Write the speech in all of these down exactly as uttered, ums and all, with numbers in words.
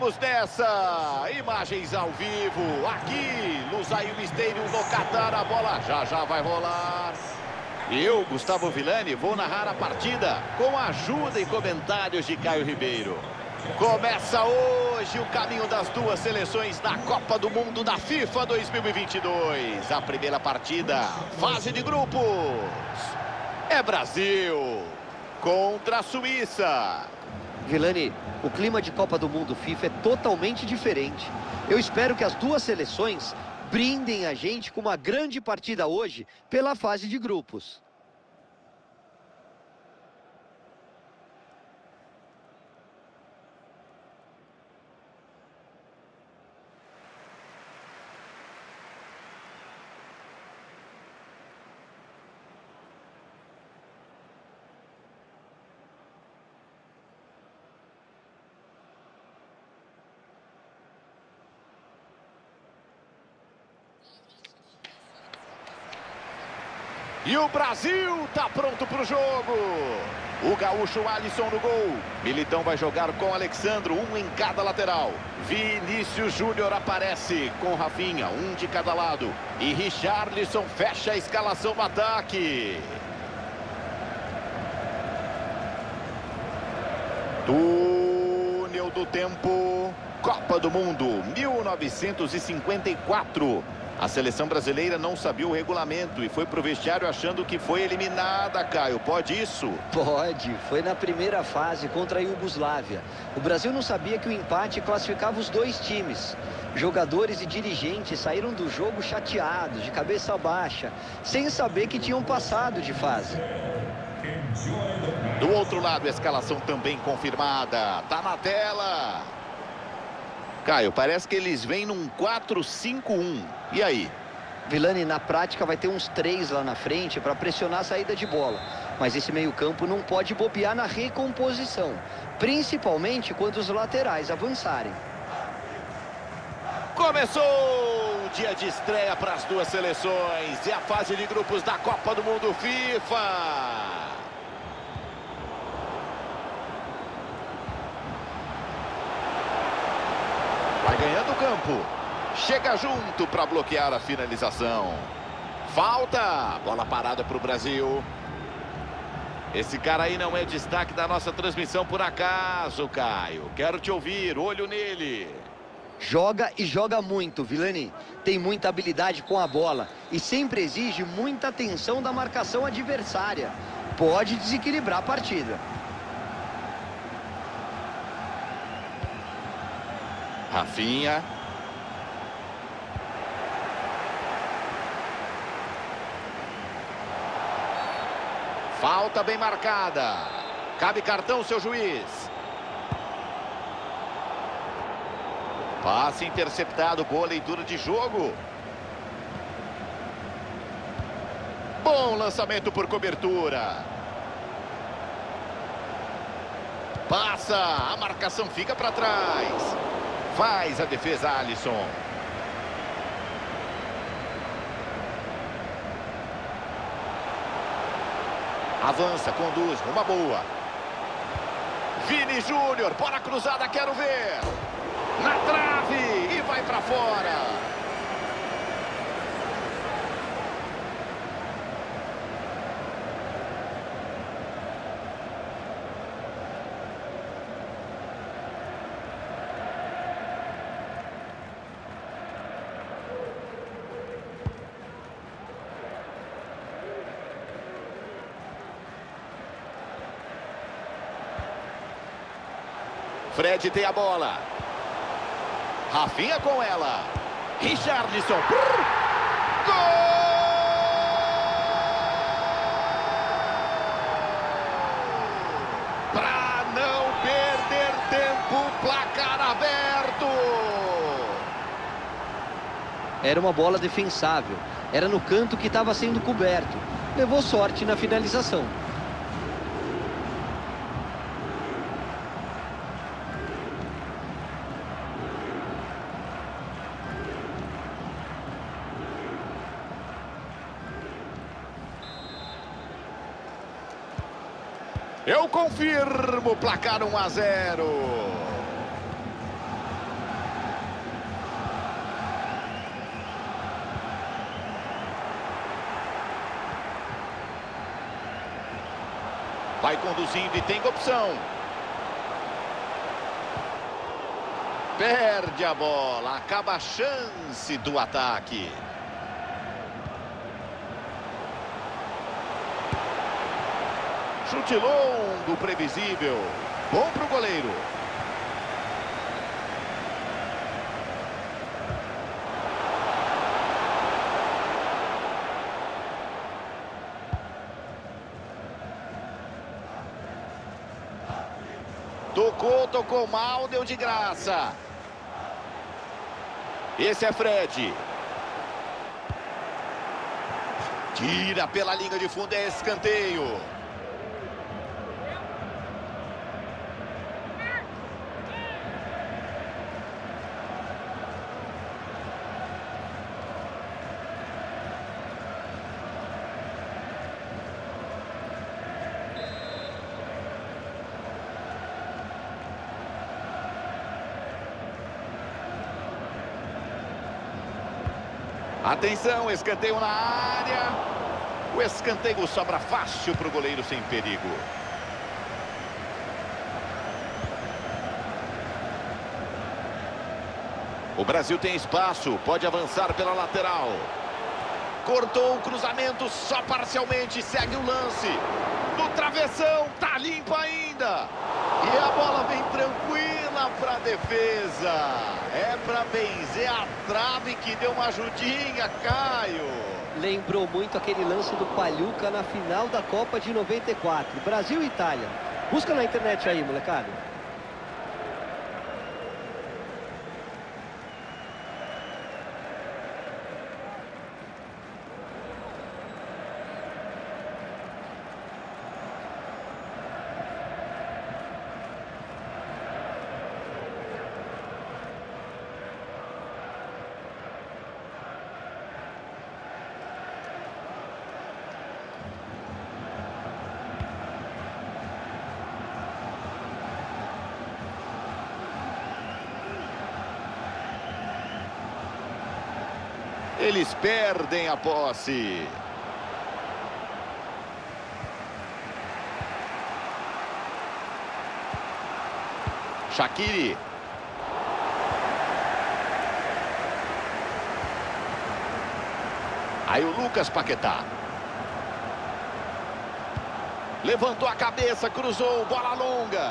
Vamos nessa! Imagens ao vivo, aqui no Zayo Stadium, no Catar, a bola já já vai rolar. Eu, Gustavo Villani, vou narrar a partida com a ajuda e comentários de Caio Ribeiro. Começa hoje o caminho das duas seleções na Copa do Mundo da FIFA dois mil e vinte e dois. A primeira partida, fase de grupos. É Brasil contra a Suíça. Villani, o clima de Copa do Mundo FIFA é totalmente diferente. Eu espero que as duas seleções brindem a gente com uma grande partida hoje pela fase de grupos. E o Brasil tá pronto pro jogo. O gaúcho Alisson no gol. Militão vai jogar com Alexandro, um em cada lateral. Vinícius Júnior aparece com Rafinha, um de cada lado. E Richarlison fecha a escalação no ataque. Túnel do tempo. Copa do Mundo mil novecentos e cinquenta e quatro. A seleção brasileira não sabia o regulamento e foi pro vestiário achando que foi eliminada, Caio. Pode isso? Pode. Foi na primeira fase contra a Iugoslávia. O Brasil não sabia que o empate classificava os dois times. Jogadores e dirigentes saíram do jogo chateados, de cabeça baixa, sem saber que tinham passado de fase. Do outro lado, a escalação também confirmada. Tá na tela. Caio, parece que eles vêm num quatro cinco um. E aí? Villani, na prática vai ter uns três lá na frente para pressionar a saída de bola. Mas esse meio-campo não pode bobear na recomposição, principalmente quando os laterais avançarem. Começou o dia de estreia para as duas seleções e a fase de grupos da Copa do Mundo FIFA. Vai ganhando o campo. Chega junto para bloquear a finalização. Falta. Bola parada para o Brasil. Esse cara aí não é destaque da nossa transmissão por acaso, Caio. Quero te ouvir. Olho nele. Joga e joga muito, Villani. Tem muita habilidade com a bola e sempre exige muita atenção da marcação adversária. Pode desequilibrar a partida. Rafinha. Falta bem marcada. Cabe cartão, seu juiz. Passe interceptado, boa leitura de jogo. Bom lançamento por cobertura. Passa, a marcação fica para trás. Faz a defesa, Alisson. Avança, conduz, uma boa. Vini Júnior, bola cruzada, quero ver. Na trave e vai para fora. Fred tem a bola. Rafinha com ela. Richarlison. Gol! Para não perder tempo, placar aberto. Era uma bola defensável. Era no canto que estava sendo coberto. Levou sorte na finalização. Eu confirmo, placar um a zero. Vai conduzindo e tem opção. Perde a bola. Acaba a chance do ataque. Chute longo, previsível. Bom para o goleiro. Tocou, tocou mal, deu de graça. Esse é Fred. Tira pela linha de fundo, é escanteio. Atenção, escanteio na área. O escanteio sobra fácil para o goleiro sem perigo. O Brasil tem espaço, pode avançar pela lateral. Cortou o cruzamento só parcialmente, segue o lance. No travessão, tá limpo ainda. E a bola vem tranquila para a defesa. É para benzer a trave que deu uma ajudinha, Caio. Lembrou muito aquele lance do Pagliuca na final da Copa de noventa e quatro. Brasil e Itália. Busca na internet aí, molecada. Eles perdem a posse. Shaqiri. Aí o Lucas Paquetá. Levantou a cabeça, cruzou, bola longa.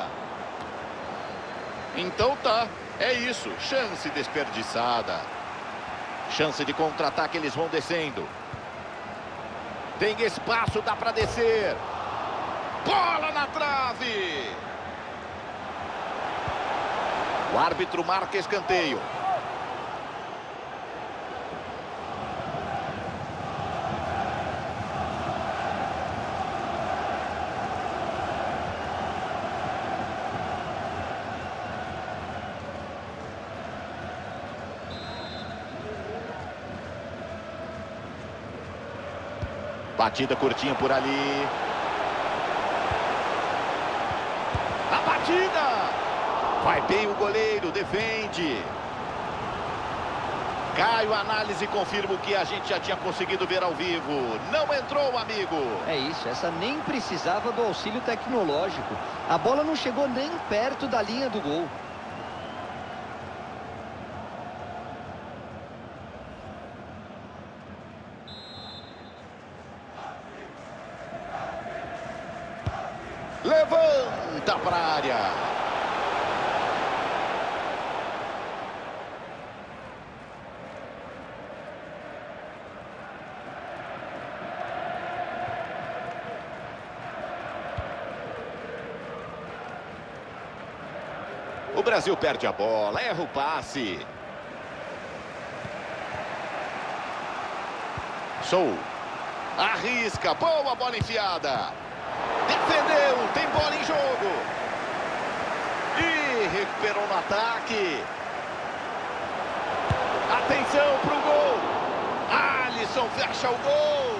Então tá, é isso, chance desperdiçada. Chance de contra-ataque, eles vão descendo. Tem espaço, dá para descer. Bola na trave. O árbitro marca escanteio. Batida curtinha por ali. A batida! Vai bem o goleiro, defende. Caio, análise confirma o que a gente já tinha conseguido ver ao vivo. Não entrou, amigo. É isso, essa nem precisava do auxílio tecnológico. A bola não chegou nem perto da linha do gol. Levanta para a área. O Brasil perde a bola, erra o passe. Sou. Arrisca, boa bola enfiada. Defendeu, tem bola em jogo. E recuperou no ataque. Atenção para o gol. Alisson fecha o gol.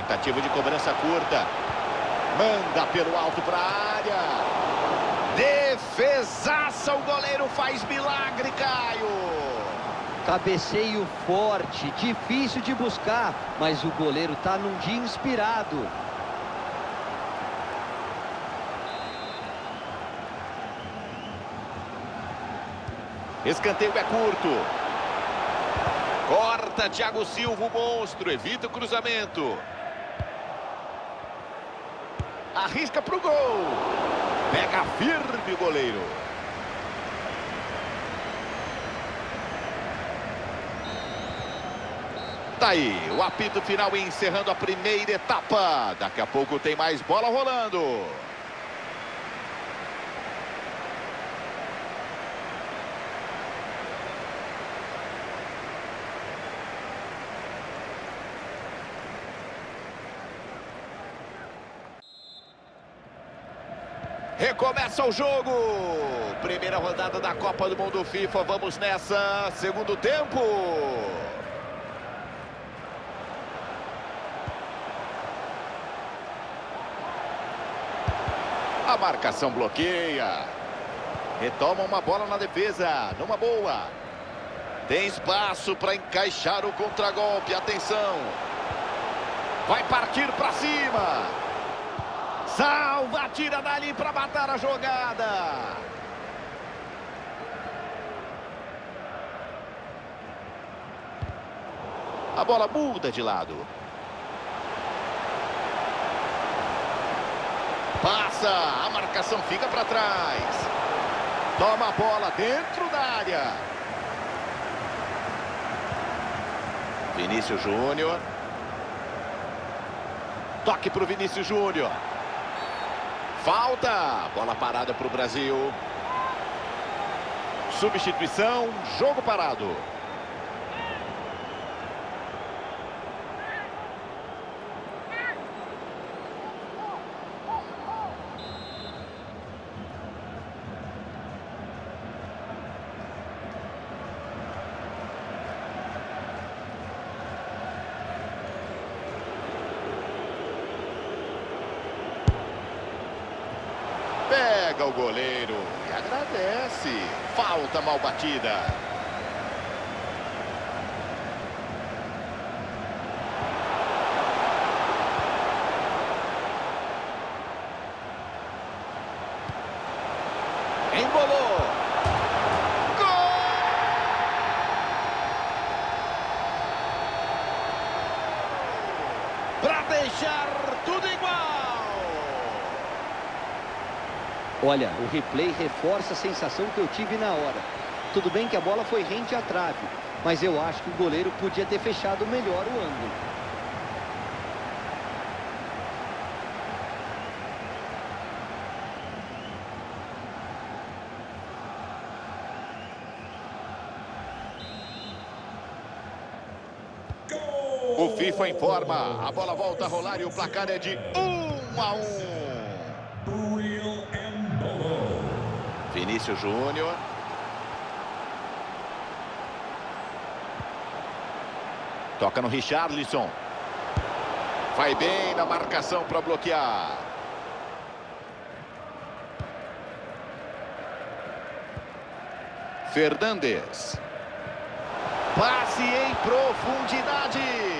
Tentativa de cobrança curta. Manda pelo alto para a área. Defesaça, o goleiro faz milagre, Caio. Cabeceio forte, difícil de buscar, mas o goleiro tá num dia inspirado. Escanteio é curto. Corta Thiago Silva, o monstro, evita o cruzamento. Arrisca pro gol. Pega firme o goleiro. Tá aí, o apito final encerrando a primeira etapa. Daqui a pouco tem mais bola rolando. Recomeça o jogo. Primeira rodada da Copa do Mundo FIFA. Vamos nessa. Segundo tempo. A marcação bloqueia. Retoma uma bola na defesa. Numa boa. Tem espaço para encaixar o contragolpe. Atenção. Vai partir para cima. Salva, tira dali para matar a jogada. A bola muda de lado. Passa, a marcação fica para trás. Toma a bola dentro da área. Vinícius Júnior. Toque para o Vinícius Júnior. Falta, bola parada para o Brasil. Substituição, jogo parado. Pega o goleiro e agradece. Falta mal batida. Embolou. Gol! Para deixar tudo igual. Olha, o replay reforça a sensação que eu tive na hora. Tudo bem que a bola foi rente à trave, mas eu acho que o goleiro podia ter fechado melhor o ângulo. O FIFA informa, a bola volta a rolar e o placar é de um a um. Vinícius Júnior. Toca no Richarlison. Vai bem na marcação para bloquear. Fernandes. Passe em profundidade.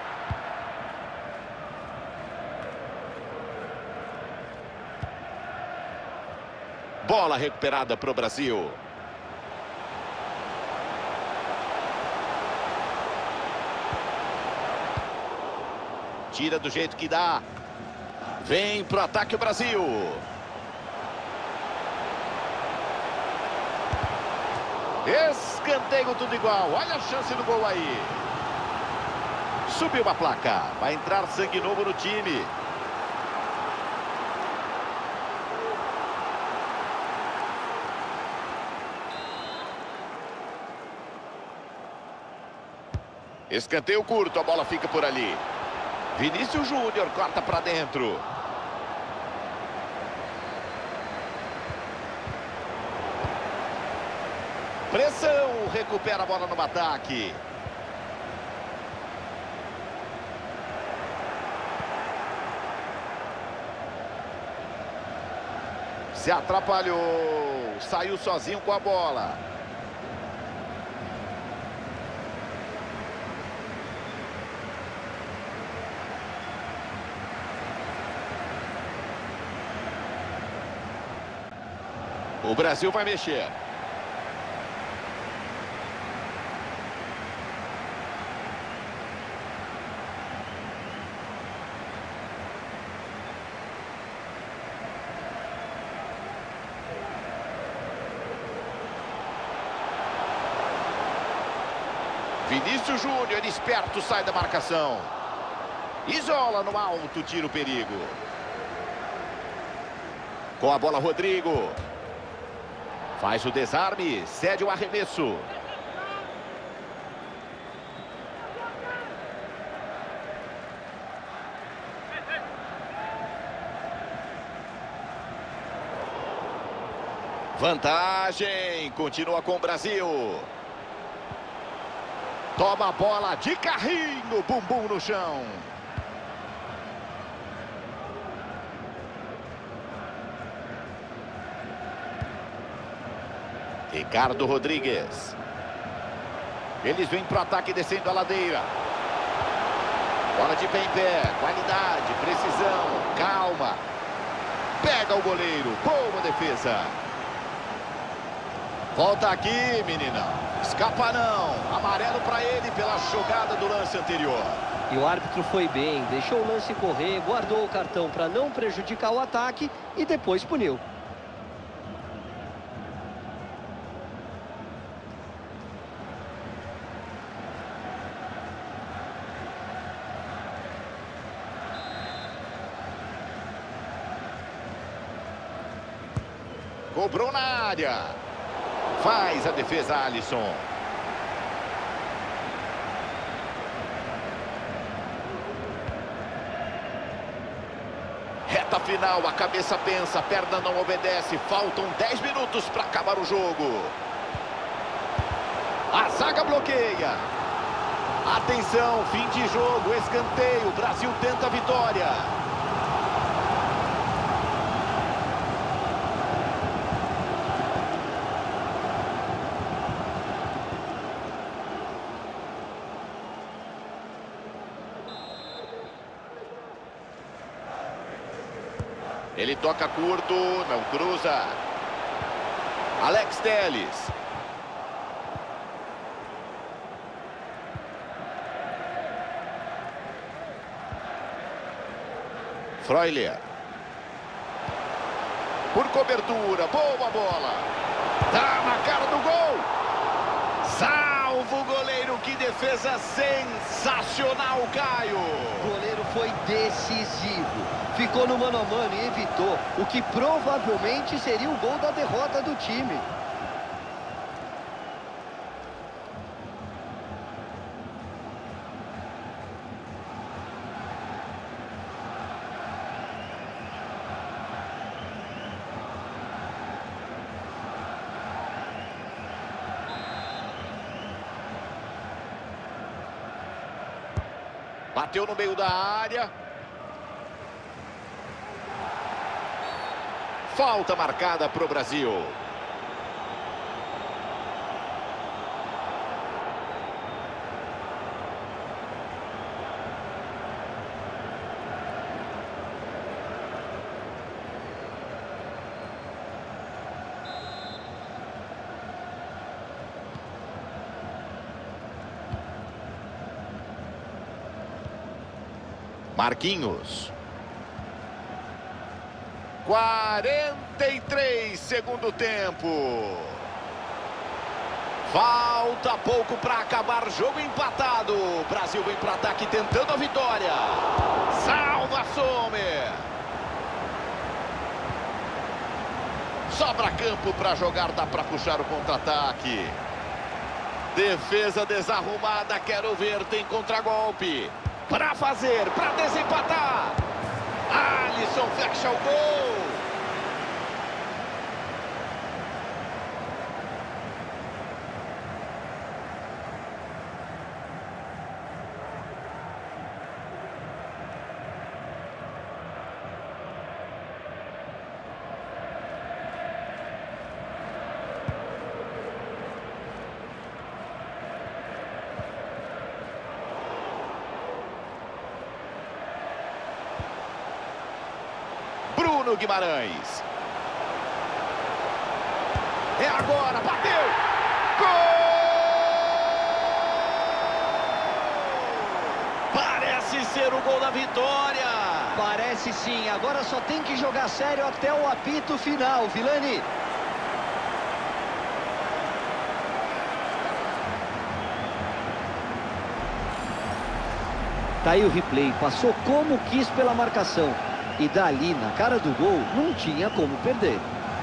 Bola recuperada para o Brasil. Tira do jeito que dá. Vem pro ataque o Brasil. Escanteio, tudo igual. Olha a chance do gol aí. Subiu a placa. Vai entrar sangue novo no time. Escanteio curto, a bola fica por ali. Vinícius Júnior corta para dentro. Pressão, recupera a bola no ataque. Se atrapalhou. Saiu sozinho com a bola. O Brasil vai mexer. Vinícius Júnior, esperto, sai da marcação. Isola no alto, tira o perigo. Com a bola, Rodrigo. Faz o desarme, cede o arremesso. Vantagem, continua com o Brasil. Toma a bola de carrinho, bumbum no chão. Ricardo Rodrigues. Eles vêm para o ataque descendo a ladeira. Bola de pé em pé, qualidade, precisão, calma. Pega o goleiro, boa defesa. Volta aqui, meninão. Escapa não. Amarelo para ele pela jogada do lance anterior. E o árbitro foi bem, deixou o lance correr, guardou o cartão para não prejudicar o ataque e depois puniu. Cobrou na área. Faz a defesa, Alisson. Reta final, a cabeça pensa, a perna não obedece. Faltam dez minutos para acabar o jogo. A zaga bloqueia. Atenção, fim de jogo, escanteio. O Brasil tenta a vitória. Ele toca curto, não cruza. Alex Telles. Freuler. Por cobertura, boa bola. Tá na cara do gol. Salva o goleiro, que defesa sensacional, Caio. O goleiro foi decisivo. Ficou no mano a mano e evitou o que provavelmente seria o gol da derrota do time. Bateu no meio da área. Falta marcada para o Brasil. Marquinhos. quarenta e três, segundo tempo. Falta pouco para acabar, jogo empatado. O Brasil vem para o ataque tentando a vitória. Salva Sommer. Sobra campo para jogar, dá para puxar o contra-ataque. Defesa desarrumada, quero ver, tem contragolpe. Para fazer, para desempatar. Alisson fecha o gol. Bruno Guimarães. É agora, bateu! Gol! Parece ser o gol da vitória. Parece sim, agora só tem que jogar sério até o apito final, Vilani. Tá aí o replay, passou como quis pela marcação. E dali, na cara do gol, não tinha como perder.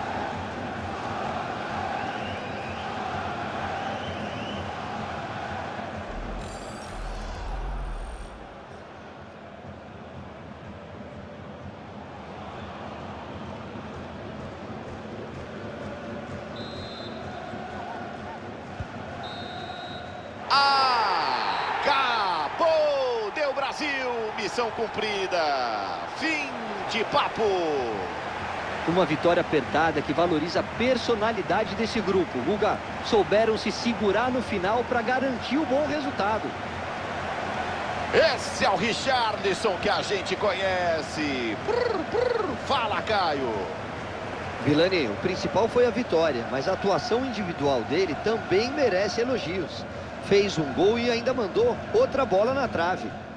Acabou! Deu Brasil! Missão cumprida! Fim de papo! Uma vitória apertada que valoriza a personalidade desse grupo. Guga, souberam se segurar no final para garantir o bom resultado. Esse é o Richarlison que a gente conhece. Brrr, brrr. Fala, Caio. Vilani, o principal foi a vitória, mas a atuação individual dele também merece elogios. Fez um gol e ainda mandou outra bola na trave.